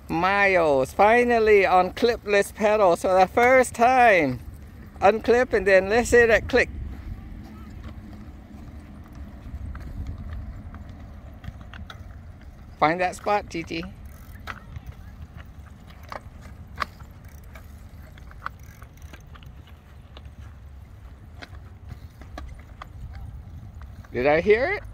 Myles, finally on clipless pedals for the first time. Unclip and then let's hit that click. Find that spot, Gigi. Did I hear it?